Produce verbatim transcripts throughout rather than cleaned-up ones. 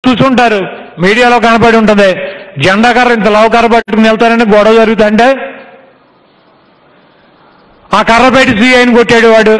చూసుంటారు, మీడియాలో కనపడి ఉంటుంది. జెండా కర్ర ఇంత లవ కర్ర పట్టుకుని వెళ్తారని గొడవ జరుగుతుంటే ఆ కర్ర పెట్టి సీఐని కొట్టాడు వాడు.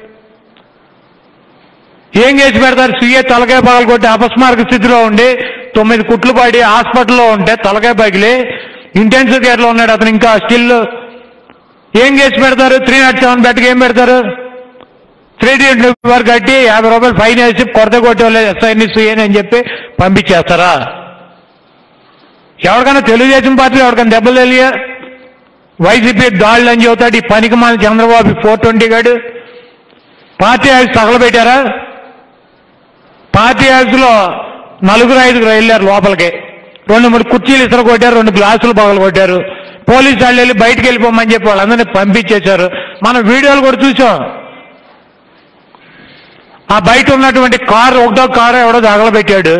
ఏం చేసి పెడతారు? సీఐ తలకాయ పగలు కొట్టి అపస్మారక స్థితిలో ఉండి తొమ్మిది కుట్లు పడి హాస్పిటల్లో ఉంటే తలకాయ పగిలి ఇంటెన్సివ్ కేర్లో ఉన్నాడు అతను. ఇంకా స్టిల్ ఏం చేసి పెడతారు? త్రీ నాట్ సెవెన్ బెడ్కి ఏం పెడతారు? త్రీ వరకు కట్టి యాభై రూపాయలు ఫైన్ వేసి కొరత కొట్టేవాళ్ళు ఎస్ఐని సీఐని అని చెప్పి పంపించేస్తారా? ఎవరికైనా తెలుగుదేశం పార్టీలో ఎవరికైనా దెబ్బలు తెలియ వైసీపీ దాడులు అని చెబుతాడు ఈ పనికి మన చంద్రబాబు ఫోర్ ట్వంటీ గాడు. పార్టీ ఆఫీస్ తగలబెట్టారా? పార్టీ ఆఫీసులో నలుగురు ఐదుగురు వెళ్ళారు లోపలికి, రెండు మూడు కుర్చీలు ఇతర కొట్టారు, రెండు గ్లాసులు పగలు కొట్టారు. పోలీసు వాళ్ళు వెళ్ళి బయటికి వెళ్ళిపోమని చెప్పి వాళ్ళందరినీ పంపించేశారు. మనం వీడియోలు కూడా చూసాం. ఆ బయట ఉన్నటువంటి కారు ఒకటో కారు ఎవడో తగలబెట్టాడు.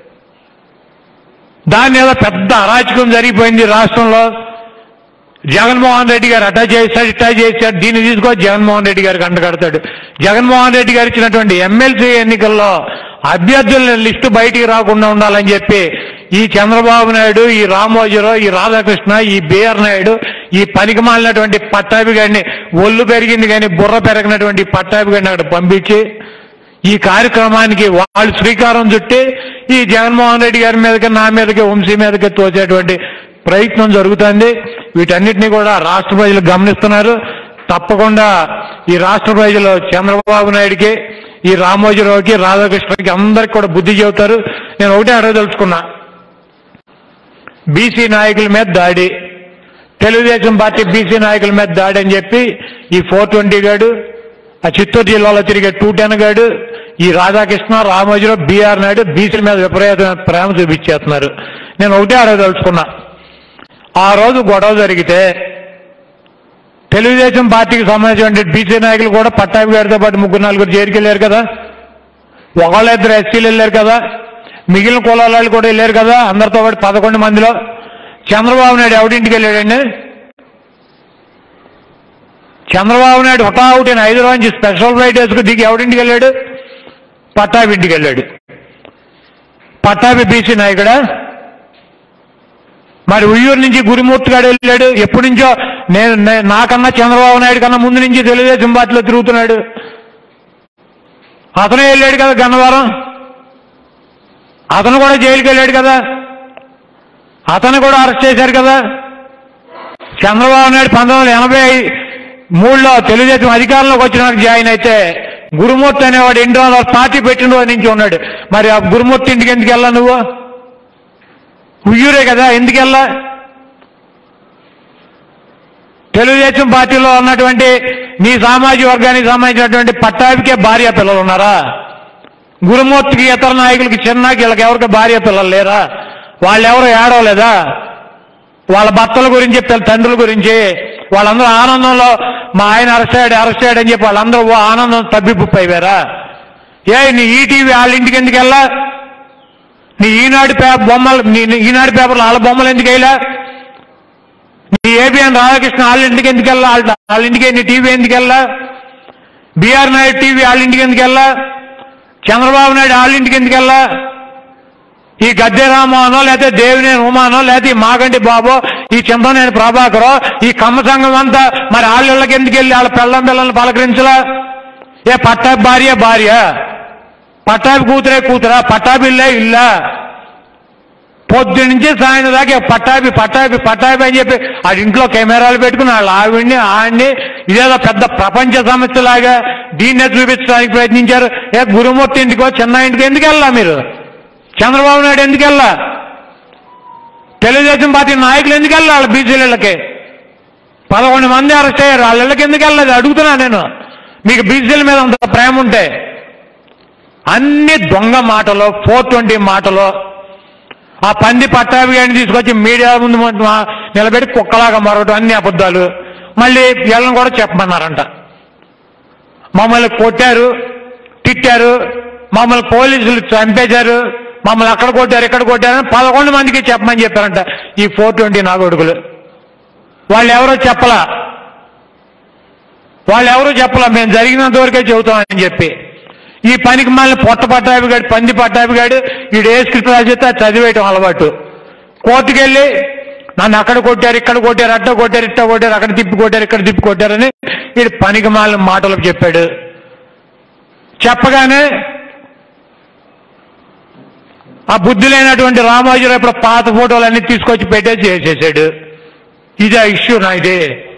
దాన్ని ఏదో పెద్ద అరాచకం జరిగిపోయింది రాష్ట్రంలో. జగన్మోహన్ రెడ్డి గారు అటాచ్ చేశాడు, ఇటా చేశాడు, దీన్ని తీసుకొని జగన్మోహన్ రెడ్డి గారికి అంటగడతాడు. జగన్మోహన్ రెడ్డి గారు ఇచ్చినటువంటి ఎమ్మెల్సీ ఎన్నికల్లో అభ్యర్థుల లిస్టు బయటికి రాకుండా ఉండాలని చెప్పి ఈ చంద్రబాబు నాయుడు, ఈ రామోజీరావు, ఈ రాధాకృష్ణ, ఈ బిఆర్ నాయుడు, ఈ పనికి మాలినటువంటి పట్టాభి గారిని, ఒళ్ళు పెరిగింది కానీ బుర్ర పెరగినటువంటి పట్టాభి గారిని అక్కడ పంపించి ఈ కార్యక్రమానికి వాళ్ళు శ్రీకారం చుట్టి ఈ జగన్మోహన్ రెడ్డి గారి మీదకి, నా మీదకి, వంశీ మీదకి తోచేటువంటి ప్రయత్నం జరుగుతుంది. వీటన్నిటినీ కూడా రాష్ట్ర ప్రజలు గమనిస్తున్నారు. తప్పకుండా ఈ రాష్ట్ర ప్రజలు చంద్రబాబు నాయుడికి, ఈ రామోజీరావుకి, రాధాకృష్ణకి అందరికి కూడా బుద్ధి చెబుతారు. నేను ఒకటే అడగదలుచుకున్నా, బీసీ నాయకుల మీద దాడి, తెలుగుదేశం పార్టీ బీసీ నాయకుల మీద దాడి అని చెప్పి ఈ ఫోర్ ట్వంటీ గాడు, ఆ చిత్తూరు జిల్లాలో తిరిగే టూ టెన్ గాడు, ఈ రాధాకృష్ణ, రామోజీరావు, బీఆర్ నాయుడు బీసీల మీద విపరీతమైన ప్రేమ చూపించేస్తున్నారు. నేను ఒకటే అడగదలుచుకున్నా, ఆ రోజు గొడవ జరిగితే తెలుగుదేశం పార్టీకి సంబంధించిన బీసీ నాయకులు కూడా పట్టాభి గారితో పాటు ముగ్గురు నలుగురు జైలుకి వెళ్ళారు కదా, ఒకళ్ళిద్దరు ఎస్సీలు వెళ్ళారు కదా, మిగిలిన కులాల వాళ్ళు కూడా వెళ్ళారు కదా, అందరితో పాటు పదకొండు మందిలో. చంద్రబాబు నాయుడు ఎవడింటికి వెళ్ళాడండి? చంద్రబాబు నాయుడు హుటాహుటిన హైదరాబాద్ నుంచి స్పెషల్ ఫ్లైట్ వేసుకుని దిగి ఎవడింటికి వెళ్ళాడు? పట్టాభి ఇంటికి వెళ్ళాడు. పట్టాభి బీసీ నాయకుడా? మరి ఉయ్యూరు నుంచి గురుమూర్తి గారు వెళ్ళాడు. ఎప్పటి నుంచో నేను నాకన్నా చంద్రబాబు నాయుడు కన్నా ముందు నుంచి తెలుగుదేశం పార్టీలో తిరుగుతున్నాడు. అతనే వెళ్ళాడు కదా గన్నవరం, అతను కూడా జైలుకి వెళ్ళాడు కదా, అతను కూడా అరెస్ట్ చేశారు కదా. చంద్రబాబు నాయుడు పంతొమ్మిది వందల ఎనభై మూడులో తెలుగుదేశం అధికారంలోకి వచ్చినాక జాయిన్ అయితే గురుమూర్తి అనేవాడు ఎన్ని రోజులు పార్టీ పెట్టిన రోజు నుంచి ఉన్నాడు. మరి ఆ గురుమూర్తి ఇంటికి ఎందుకు వెళ్ళా నువ్వు? ఉయ్యూరే కదా, ఎందుకు వెళ్ళా? తెలుగుదేశం పార్టీలో ఉన్నటువంటి నీ సామాజిక వర్గానికి సంబంధించినటువంటి పట్టాభికే భార్య పిల్లలు ఉన్నారా? గురుమూర్తికి, ఇతర నాయకులకి, చిన్నకి, వీళ్ళకి ఎవరికి భార్య పిల్లలు లేరా? వాళ్ళెవరు ఏడవలేదా? వాళ్ళ భర్తల గురించి, తండ్రుల గురించి వాళ్ళందరూ ఆనందంలో మా ఆయన అరెస్ట్ అయ్యాడు అరెస్ట్ అయ్యాడు అని చెప్పి వాళ్ళందరూ ఓ ఆనందం తబ్బిబ్బుప్పు అయిపోయారా? ఏ నీ ఈటీవీ వాళ్ళ ఇంటికి ఎందుకు వెళ్ళా? నీ ఈనాడు పేపర్ బొమ్మలు, నీ ఈనాడు పేపర్లు వాళ్ళ బొమ్మలు ఎందుకు వెళ్ళా? నీ ఏబిఎన్ రాధాకృష్ణ వాళ్ళ ఇంటికి ఎందుకు వెళ్ళా? వాళ్ళ ఇంటికి నీ టీవీ ఎందుకు వెళ్ళా? బిఆర్ నాయుడు టీవీ వాళ్ళ ఇంటికి ఎందుకు వెళ్ళా? చంద్రబాబు నాయుడు వాళ్ళ ఇంటికి ఎందుకు వెళ్ళా? ఈ గద్దె రామోహనో, లేకపోతే దేవినేని ఉమానో, లేకపోతే ఈ మాగంటి బాబో, ఈ చింతనేని ప్రభాకరో, ఈ కమ్మ సంఘం అంతా మరి వాళ్ళకి ఎందుకు వెళ్ళి వాళ్ళ పిల్లం పిల్లల్ని పలకరించలా? ఏ పట్టాభి భార్య భార్య, పట్టాభి కూతురే కూతురా, పట్టాభి ఇల్లే ఇల్లా? పొద్దు నుంచి సాయంత్రం దాకా పట్టాభి పట్టాభి పట్టాభి అని చెప్పి ఆ ఇంట్లో కెమెరాలు పెట్టుకుని వాళ్ళ ఆవిడ్ని ఆడిని ఇదేదో పెద్ద ప్రపంచ సమస్యలాగా దీన్నే చూపించడానికి ప్రయత్నించారు. ఏ గురుమూర్తి ఇంటికో చిన్న ఇంటికి ఎందుకు వెళ్ళా మీరు? చంద్రబాబు నాయుడు ఎందుకు వెళ్ళా? తెలుగుదేశం పార్టీ నాయకులు ఎందుకు వెళ్ళా? వాళ్ళ బీసీలకి పదకొండు మంది అరెస్ట్ అయ్యారు, వాళ్ళ ఇళ్ళకి ఎందుకు వెళ్ళలేదు అడుగుతున్నా నేను. మీకు బీసీల మీద అంత ప్రేమ ఉంటే అన్ని దొంగ మాటలు, ఫోర్ ట్వంటీ మాటలు, ఆ పంది పట్టాభి గారిని తీసుకొచ్చి మీడియా ముందు నిలబెట్టి కుక్కలాగా మరొకటి అన్ని అబద్ధాలు. మళ్ళీ వీళ్ళని కూడా చెప్పమన్నారంట. మమ్మల్ని కొట్టారు, తిట్టారు, మమ్మల్ని పోలీసులు చంపేశారు, మమ్మల్ని అక్కడ కొట్టారు, ఇక్కడ కొట్టారని పదకొండు మందికి చెప్పమని చెప్పారంట ఈ ఫోర్ ట్వంటీ నాగొడుగులు. వాళ్ళు ఎవరో చెప్పలా, వాళ్ళు ఎవరూ చెప్పలా, మేము జరిగినంత వరకే చెబుతామని చెప్పి. ఈ పనికి మళ్ళీ పొట్ట పట్టాభిగాడు, పంది పట్టాభిగాడు వీడు ఏ స్క్రిప్ట్ రాసేస్తే అది చదివేయటం అలవాటు. కోర్టుకెళ్ళి నన్ను అక్కడ కొట్టారు, ఇక్కడ కొట్టారు, అట్ట కొట్టారు, ఇట్ట కొట్టారు, అక్కడ తిప్పి కొట్టారు, ఇక్కడ తిప్పి కొట్టారని వీడు పనికి మాలిన మాటలు చెప్పాడు. చెప్పగానే ఆ బుద్ధి లేనటువంటి రామోజీరావు ఇప్పుడు పాత ఫోటోలన్నీ తీసుకొచ్చి పెట్టేసి చేసేసాడు. ఇది ఆ ఇష్యూ నా ఇది.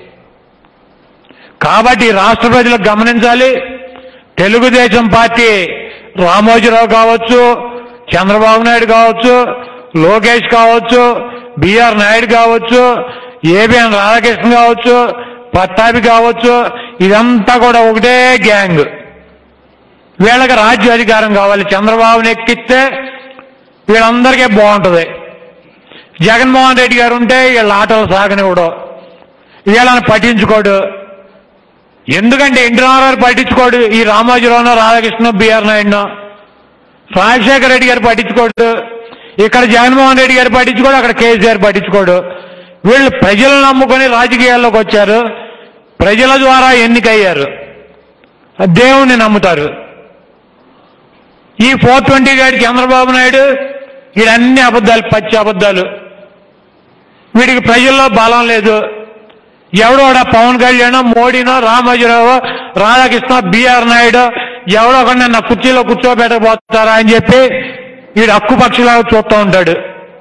కాబట్టి రాష్ట్ర ప్రజలకు గమనించాలి, తెలుగుదేశం పార్టీ రామోజీరావు కావచ్చు, చంద్రబాబు నాయుడు కావచ్చు, లోకేష్ కావచ్చు, బిఆర్ నాయుడు కావచ్చు, ఏబిఎన్ రాధాకృష్ణ కావచ్చు, పట్టాభి కావచ్చు, ఇదంతా కూడా ఒకటే గ్యాంగ్. వీళ్ళకి రాజ్య అధికారం కావాలి. చంద్రబాబుని ఎక్కిస్తే వీళ్ళందరికీ బాగుంటుంది. జగన్మోహన్ రెడ్డి గారు ఉంటే వీళ్ళ ఆటలు సాగనివ్వడు, వీళ్ళని పట్టించుకోడు. ఎందుకంటే ఎన్టీ రామారావు పట్టించుకోడు, ఈ రామోజీరావునో రాధాకృష్ణ బిఆర్ నాయుడునో. రాజశేఖర రెడ్డి గారు పట్టించుకోడు, ఇక్కడ జగన్మోహన్ రెడ్డి గారు పట్టించుకోడు, అక్కడ కేసీఆర్ పట్టించుకోడు. వీళ్ళు ప్రజలను నమ్ముకొని రాజకీయాల్లోకి వచ్చారు, ప్రజల ద్వారా ఎన్నికయ్యారు, దేవుణ్ణి నమ్ముతారు. ఈ ఫోర్ ట్వంటీ గాడి చంద్రబాబు నాయుడు వీడన్ని అబద్ధాలు, పచ్చి అబద్ధాలు. వీడికి ప్రజల్లో బలం లేదు. ఎవడో పవన్ కళ్యాణ్, మోడీనో, రామోజీరావు, రాధాకృష్ణ, బిఆర్ నాయుడు ఎవడో ఒక నా కుర్చీలో కూర్చోబెట్టకపోతారా అని చెప్పి వీడు హక్కుపక్షిలాగా చూస్తూ ఉంటాడు.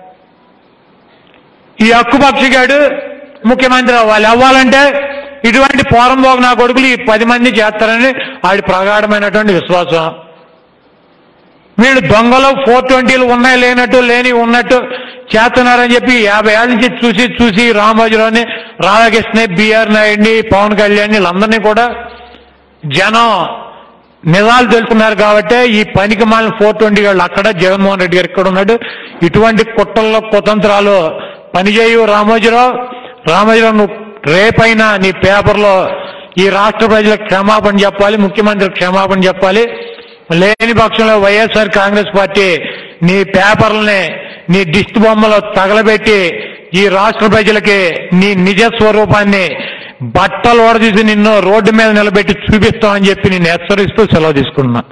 ఈ హక్కుపక్షిగాడు ముఖ్యమంత్రి అవ్వాలి. అవ్వాలంటే ఇటువంటి పోరంబోగు నా కొడుకులు ఈ పది మంది చేస్తారని ఆడి ప్రగాఢమైనటువంటి విశ్వాసం. వీళ్ళు దొంగలు ఫోర్ ట్వంటీలు ఉన్నాయి, లేనట్టు లేని ఉన్నట్టు చేస్తున్నారని చెప్పి యాభై ఏళ్ళ నుంచి చూసి చూసి రామోజీరావుని, రాధాకృష్ణ, బిఆర్ నాయుడిని, పవన్ కళ్యాణ్ వీళ్ళందరినీ కూడా జనం నిజాలు తెలుసుకున్నారు. కాబట్టి ఈ పనికి మాలిన ఫోర్ ట్వంటీ వాళ్ళు అక్కడ, జగన్మోహన్ రెడ్డి గారు ఇక్కడ ఉన్నాడు. ఇటువంటి కుట్రల్లో కుతంత్రాలు పనిచేయు రామోజీరావు. రామోజీరావు నువ్వు రేపైనా నీ పేపర్లో ఈ రాష్ట్ర ప్రజలకు క్షమాపణ చెప్పాలి, ముఖ్యమంత్రికి క్షమాపణ చెప్పాలి. లేని పక్షంలో వైఎస్ఆర్ కాంగ్రెస్ పార్టీ నీ పేపర్లని, నీ దిష్టి బొమ్మలో తగలబెట్టి ఈ రాష్ట్ర ప్రజలకి నీ నిజ స్వరూపాన్ని బట్టలు ఓడదీసి నిన్ను రోడ్డు మీద నిలబెట్టి చూపిస్తామని చెప్పి నేను హెచ్చరిస్తూ సెలవు తీసుకున్నా.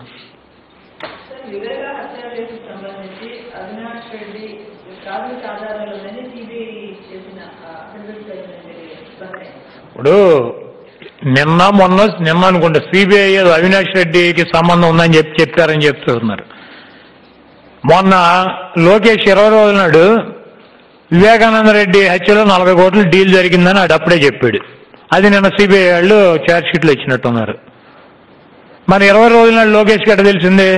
ఇప్పుడు నిన్న మొన్న నిన్న అనుకుంటే సిబిఐ అవినాష్ రెడ్డికి సంబంధం ఉందని చెప్పి చెప్పారని చెప్తున్నారు. మొన్న లోకేష్ ఇరవై రోజుల నాడు వివేకానంద రెడ్డి హత్యలో నలభై కోట్ల డీల్ జరిగిందని ఆడు అప్పుడే చెప్పాడు. అది నిన్న సిబిఐ వాళ్ళు ఛార్జ్ షీట్లు ఇచ్చినట్టున్నారు. మరి ఇరవై రోజుల నాడు లోకేష్కి ఎట్ట తెలిసింది?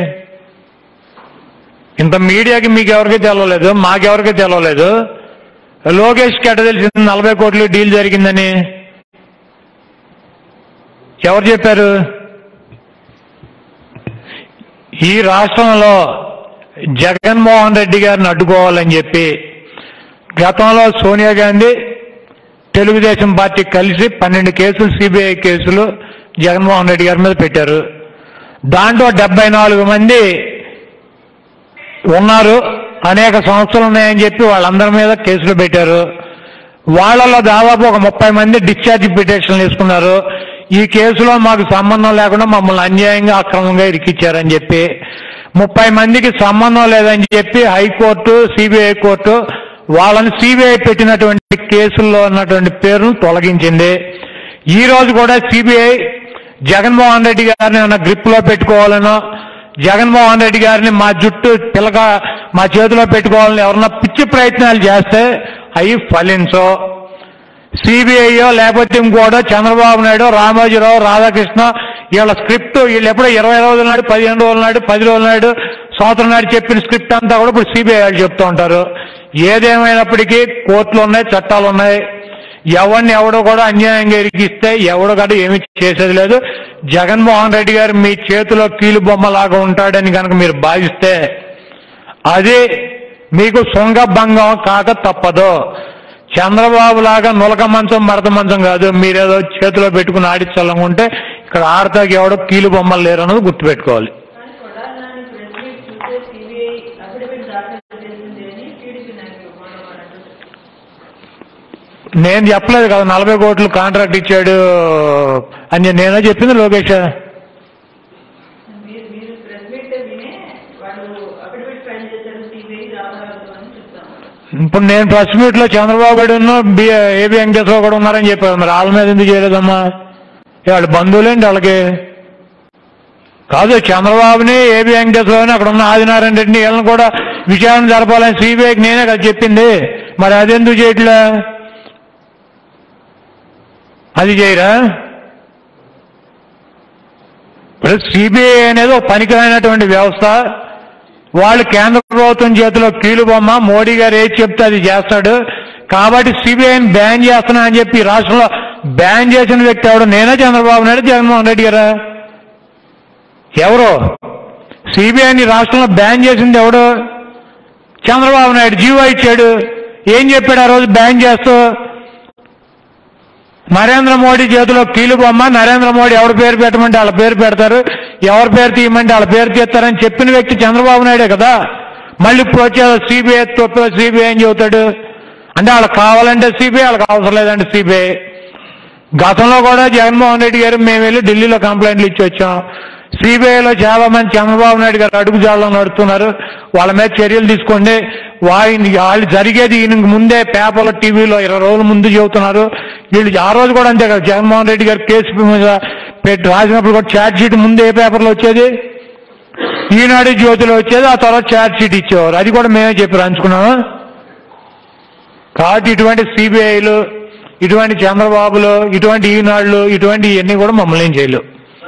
ఇంత మీడియాకి మీకు ఎవరికి తెలవలేదు, మాకెవరికి తెలవలేదు. లోకేష్కి ఎట్ట తెలిసింది నలభై కోట్లు డీల్ జరిగిందని? ఎవరు చెప్పారు? ఈ రాష్ట్రంలో జగన్మోహన్ రెడ్డి గారిని అడ్డుకోవాలని చెప్పి గతంలో సోనియా గాంధీ, తెలుగుదేశం పార్టీ కలిసి పన్నెండు కేసులు, సిబిఐ కేసులు జగన్మోహన్ రెడ్డి గారి మీద పెట్టారు. దాంట్లో డెబ్బై నాలుగు మంది ఉన్నారు, అనేక సంస్థలు ఉన్నాయని చెప్పి వాళ్ళందరి మీద కేసులు పెట్టారు. వాళ్ళలో దాదాపు ఒక ముప్పై మంది డిశ్చార్జ్ పిటిషన్లు తీసుకున్నారు. ఈ కేసులో మాకు సంబంధం లేకుండా మమ్మల్ని అన్యాయంగా, అక్రమంగా ఇరికిచ్చారని చెప్పి ముప్పై మందికి సంబంధం లేదని చెప్పి హైకోర్టు, సిబిఐ కోర్టు వాళ్ళని సిబిఐ పెట్టినటువంటి కేసుల్లో ఉన్నటువంటి పేరును తొలగించింది. ఈ రోజు కూడా సిబిఐ జగన్మోహన్ రెడ్డి గారిని ఏమైనా గ్రిప్ లో పెట్టుకోవాలనో, జగన్మోహన్ రెడ్డి గారిని మా జుట్టు పిలక మా చేతిలో పెట్టుకోవాలని ఎవరన్నా పిచ్చి ప్రయత్నాలు చేస్తే అవి ఫలించో. సిబిఐయో లేకపోతే ఇంకోటో చంద్రబాబు నాయుడు, రామోజీరావు, రాధాకృష్ణ వీళ్ళ స్క్రిప్ట్ వీళ్ళు ఎప్పుడో ఇరవై రోజుల నాడు, పదిహేను రోజుల నాడు, పది రోజుల నాడు, సంవత్సరం నాడు చెప్పిన స్క్రిప్ట్ అంతా కూడా ఇప్పుడు సిబిఐ వాళ్ళు చెప్తూ ఉంటారు. ఏదేమైనప్పటికీ కోర్టులు ఉన్నాయి, చట్టాలు ఉన్నాయి. ఎవరిని ఎవడో కూడా అన్యాయంగా ఇరికిస్తే ఎవడో కూడా ఏమి చేసేది లేదు. జగన్మోహన్ రెడ్డి గారు మీ చేతిలో కీలు బొమ్మలాగా ఉంటాడని కనుక మీరు భావిస్తే అది మీకు శృంగభంగం కాక తప్పదు. చంద్రబాబు లాగా నులక మంచం, మడత మంచం కాదు. మీరేదో చేతిలో పెట్టుకుని ఆడిచ్చల్లనుకుంటే ఇక్కడ ఆడతాకి ఎవడో కీలు బొమ్మలు లేరు అన్నది గుర్తుపెట్టుకోవాలి. నేను చెప్పలేదు కదా నలభై కోట్లు కాంట్రాక్ట్ ఇచ్చాడు అని. నేనే చెప్పింది లోకేష్. ఇప్పుడు నేను ప్రెస్ మీట్ లో చంద్రబాబు నాయుడు ఏబి వెంకటేశ్వరరావు కూడా ఉన్నారని చెప్పారు. మరి వాళ్ళ మీద ఎందుకు చేయలేదమ్మా? వాళ్ళు బంధువులేంటి వాళ్ళకి? కాదు, చంద్రబాబుని ఏబి వెంకటేశ్వరరావుని అక్కడ ఉన్న ఆదినారాయణ రెడ్డిని వీళ్ళని కూడా విచారణ జరపాలని సిబిఐకి నేనే కదా చెప్పింది. మరి అదెందుకు చేయట్లే? అది చేయరా? ఇప్పుడు సిబిఐ అనేది ఒక పనికిరైనటువంటి వ్యవస్థ. వాళ్ళు కేంద్ర ప్రభుత్వం చేతిలో కీలుబొమ్మ. మోడీ గారు ఏది చెప్తే అది చేస్తాడు. కాబట్టి సిబిఐని బ్యాన్ చేస్తున్నా అని చెప్పి రాష్ట్రంలో బ్యాన్ చేసిన వ్యక్తి ఎవడు? నేనే, చంద్రబాబు నాయుడు, జగన్మోహన్ రెడ్డి గారా? ఎవరు? సిబిఐని రాష్ట్రంలో బ్యాన్ చేసింది ఎవడు? చంద్రబాబు నాయుడు జీవో ఇచ్చాడు. ఏం చెప్పాడు ఆ రోజు బ్యాన్ చేస్తూ? నరేంద్ర మోడీ చేతిలో కీలుబొమ్మ. నరేంద్ర మోడీ ఎవరి పేరు పెట్టమంటే వాళ్ళ పేరు పెడతారు, ఎవరి పేరు తీయమంటే వాళ్ళ పేరు తీస్తారని చెప్పిన వ్యక్తి చంద్రబాబు నాయుడే కదా. మళ్ళీ ఇప్పుడు వచ్చే సిబిఐ తప్ప సిబిఐ అని చెబుతాడు. అంటే వాళ్ళకి కావాలంటే సిబిఐ, వాళ్ళకి అవసరం లేదంటే సిబిఐ. గతంలో కూడా జగన్మోహన్ రెడ్డి గారు మేము వెళ్ళి ఢిల్లీలో కంప్లైంట్లు ఇచ్చి వచ్చాం. సిబిఐలో చాలా మంది చంద్రబాబు నాయుడు గారు అడుగుజాడలో నడుస్తున్నారు, వాళ్ళ మీద చర్యలు తీసుకోండి. వాయిని వాళ్ళు జరిగేది ఈయనకి ముందే పేపర్లో టీవీలో ఇరవై రోజుల ముందు చెబుతున్నారు. వీళ్ళు ఆ రోజు కూడా అంతే కదా, జగన్మోహన్ రెడ్డి గారు కేసు మీద పెట్టి రాసినప్పుడు కూడా ఛార్జ్ షీట్ ముందు ఏ పేపర్లో వచ్చేది? ఈనాడు జ్యోతిలో వచ్చేది. ఆ తర్వాత ఛార్జ్ షీట్ ఇచ్చేవారు. అది కూడా మేమే చెప్పి రాయించుకున్నాము. కాబట్టి ఇటువంటి సిబిఐలు, ఇటువంటి చంద్రబాబులు, ఇటువంటి ఈనాడులు, ఇటువంటి ఇవన్నీ కూడా మమ్మల్ని ఏం చేయలేవు.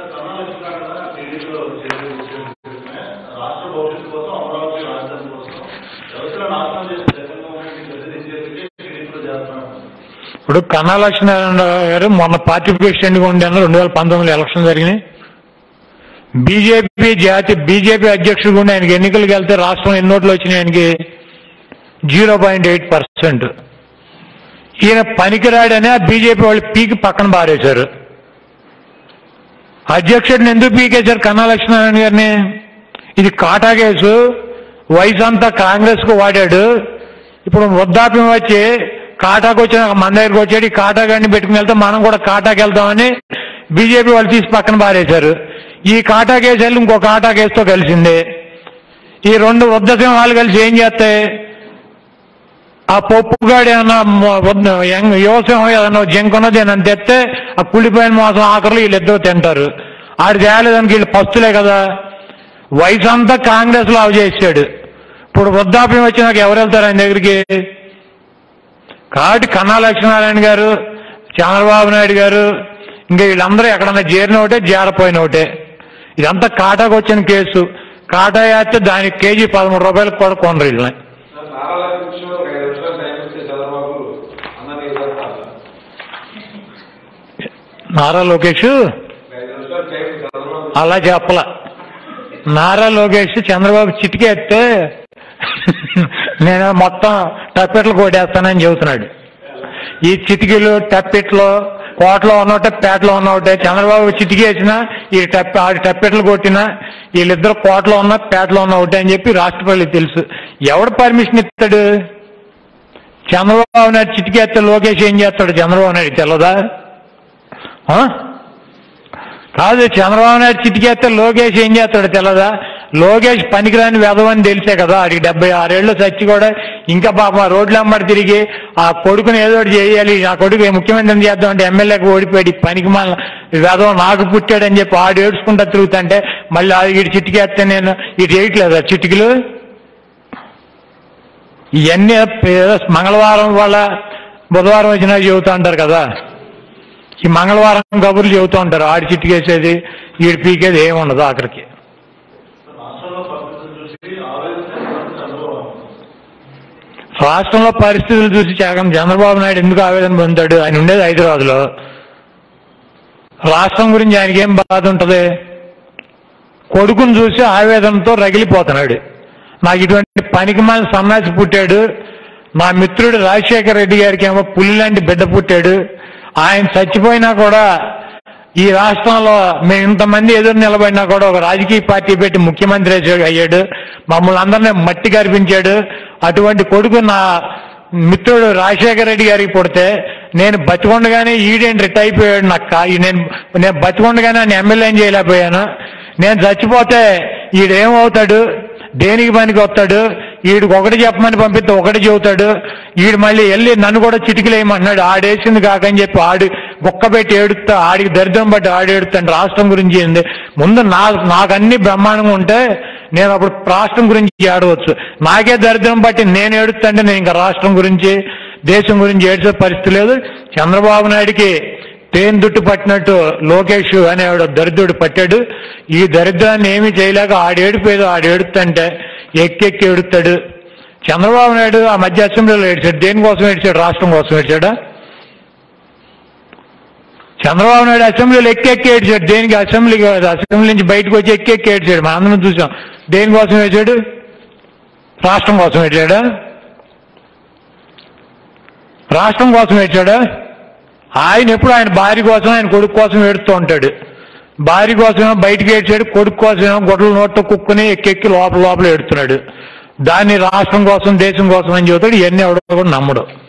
ఇప్పుడు కన్నా లక్ష్మీనారాయణ గారు మొన్న పార్టీ ప్రెసిడెంట్గా ఉండాను. రెండు వేల పంతొమ్మిదిలో ఎలక్షన్ జరిగినాయి. బీజేపీ జాతి బీజేపీ అధ్యక్షుడిగా ఉండి ఆయనకి ఎన్నికలకు వెళ్తే రాష్ట్రం ఎన్ని ఓట్లు వచ్చినాయి? ఆయనకి జీరో పాయింట్ ఎయిట్ పర్సెంట్. ఈయన పనికిరాడని ఆ బీజేపీ వాళ్ళు పీకి పక్కన బారేశారు. అధ్యక్షుడిని ఎందుకు పీకేశారు కన్నా లక్ష్మీనారాయణ గారిని? ఇది కాటా కేసు. వయసు అంతా కాంగ్రెస్ కు వాడాడు. ఇప్పుడు వృద్ధాప్యం వచ్చి కాటాకు వచ్చిన మన దగ్గరకు వచ్చాడు. ఈ కాటా గారిని పెట్టుకుని వెళ్తే మనం కూడా కాటాకి వెళ్తామని బీజేపీ వాళ్ళు తీసి పక్కన పారేశారు. ఈ కాటా కేసు వెళ్ళి ఇంకో కాటా కేసుతో కలిసింది. ఈ రెండు వృద్ధ సింహాలు కలిసి ఏం చేస్తాయి? ఆ పప్పుగాడు ఏమన్నా యువసింహం ఏదన్నా జంకున్నది అని తెస్తే ఆ కుళ్ళిపోయిన మాసం ఆఖరులు వీళ్ళిద్దరూ తింటారు. ఆడు తేలేదానికి వీళ్ళు పస్తులే కదా. వయసు అంతా కాంగ్రెస్ లో అవి చేసాడు. ఇప్పుడు వృద్ధాప్యం వచ్చినాక ఎవరు వెళ్తారు ఆయన దగ్గరికి? కాబట్టి కన్నా లక్ష్మీనారాయణ గారు, చంద్రబాబు నాయుడు గారు, ఇంకా వీళ్ళందరూ ఎక్కడన్నా చేరిన ఒకటే, చేరపోయిన ఒకటే. ఇదంతా కాటాకు వచ్చిన కేసు. కాటా వేస్తే దానికి కేజీ పదమూడు రూపాయలకు కూడా కొనరు వీళ్ళని. నారా లోకేష్ అలా చెప్పల. నారా లోకేష్ చంద్రబాబు చిటికేస్తే నేను మొత్తం టప్పెట్లు కొట్టేస్తానని చెబుతున్నాడు. ఈ చిటికీలు టప్పెట్లు కోటలో ఉన్నోటే పేటలో ఉన్నోటే. చంద్రబాబు చిటికీ వేసినా ఈ టప్ ఆడి టప్పెట్లు కొట్టినా వీళ్ళిద్దరు కోటలో ఉన్న పేటలో ఉన్న ఒకటే అని చెప్పి రాష్ట్రపతికి తెలుసు. ఎవడు పర్మిషన్ ఇస్తాడు? చంద్రబాబు నాయుడు చిటికీ వేస్తే లోకేష్ ఏం చేస్తాడు? చంద్రబాబు నాయుడు తెలదా? కాదు, చంద్రబాబు నాయుడు చిటికేస్తే లోకేష్ ఏం చేస్తాడు తెలదా? లోకేష్ పనికిరాని వెధవని తెలిసే కదా. ఆడికి డెబ్బై ఆరేళ్లు చచ్చి కూడా ఇంకా పాప రోడ్లు అమ్మడి తిరిగి ఆ కొడుకుని ఏదో ఒకటి చేయాలి, ఆ కొడుకు ముఖ్యమంత్రిని చేద్దామంటే ఎమ్మెల్యేకి ఓడిపోయాడు. పనికి మన వెధవ నాకు పుట్టాడని చెప్పి ఆడు ఏడ్చుకుంటా తిరుగుతుంటే మళ్ళీ ఇటు చిటికేస్తే నేను ఇటు వేయట్లేదా చిటికలు? ఇవన్నీ మంగళవారం వాళ్ళ బుధవారం వచ్చినా చెబుతూ ఉంటారు కదా. ఈ మంగళవారం కబుర్లు చెబుతూ ఉంటారు. ఆడి చిట్టుకేసేది ఈడు పీకేది ఏముండదు ఆఖరికి. రాష్ట్రంలో పరిస్థితులు చూసి చంద్రబాబు నాయుడు ఎందుకు ఆవేదన పొందాడు? ఆయన ఉండేది హైదరాబాద్లో. రాష్ట్రం గురించి ఆయనకి ఏం బాధ ఉంటుంది? కొడుకును చూసి ఆవేదనతో రగిలిపోతున్నాడు. నాకు ఇటువంటి పనికిమాలిన సన్నాసి పుట్టాడు. నా మిత్రుడు రాజశేఖర రెడ్డి గారికి ఏమో పులి లాంటి బిడ్డ పుట్టాడు. ఆయన చచ్చిపోయినా కూడా ఈ రాష్ట్రంలో మేము ఇంతమంది ఎదురు నిలబడినా కూడా ఒక రాజకీయ పార్టీ పెట్టి ముఖ్యమంత్రి అయ్యాడు. మమ్మల్ని అందరినీ మట్టి కనిపించాడు. అటువంటి కొడుకు నా మిత్రుడు రాజశేఖర రెడ్డి గారికి పుడితే నేను బతికొండగానే ఈడేంటి రిట్ అయిపోయాడు. నాకు నేను నేను బతికొండగానే ఆయన ఎమ్మెల్యేని చేయలేకపోయాను. నేను చచ్చిపోతే ఈడేమవుతాడు? దేనికి పనికి వస్తాడు? ఈడికి ఒకటి చెప్పమని పంపిస్తే ఒకటి చెబుతాడు. ఈడు మళ్ళీ వెళ్ళి నన్ను కూడా చిటికలేయమన్నాడు. ఆడేసింది కాకని చెప్పి ఆడి బొక్క పెట్టి ఏడుస్తా, ఆడికి దరిద్రం బట్టి ఆడి ఏడుస్తాను. రాష్ట్రం గురించి ఏంది? ముందు నా నాకు అన్ని బ్రహ్మాండంగా ఉంటే నేను అప్పుడు రాష్ట్రం గురించి ఏడవచ్చు. నాకే దరిద్రం బట్టి నేను ఏడుస్తుంటే నేను ఇంకా రాష్ట్రం గురించి దేశం గురించి ఏడ్చే పరిస్థితి లేదు. చంద్రబాబు నాయుడికి తేన్ దుట్టు పట్టినట్టు లోకేష్ అనేవాడు దరిద్రుడు పట్టాడు. ఈ దరిద్రాన్ని ఏమీ చేయలేక ఆడేడిపోయేది ఆడేడుతుంటే ఎక్కెక్కి ఏడుతాడు. చంద్రబాబు నాయుడు ఆ మధ్య అసెంబ్లీలో ఏడ్చాడు. దేనికోసం ఏడ్చాడు? రాష్ట్రం కోసం ఏడ్చాడా? చంద్రబాబు నాయుడు అసెంబ్లీలో ఎక్కెక్కి ఏడ్చాడు. దేనికి? అసెంబ్లీకి అసెంబ్లీ నుంచి బయటకు వచ్చి ఎక్కెక్కి ఏడ్చాడు. మన అందరం చూసాం. దేనికోసం ఏడ్చాడు? రాష్ట్రం కోసం ఏడ్చాడా? రాష్ట్రం కోసం ఏడ్చాడా? ఆయన ఎప్పుడు ఆయన భార్య కోసం ఆయన కొడుకు కోసం ఏడుస్తూ ఉంటాడు. భార్య కోసమేమో బయటకు ఏడ్చాడు, కొడుకు కోసమేమో గొడ్డల నోట్లో కుక్కుని ఎక్కెక్కి లోపల లోపల ఏడుతున్నాడు. దాన్ని రాష్ట్రం కోసం దేశం కోసం అని చెబుతాడు. ఇవన్నీ ఎవడో కూడా నమ్మడు.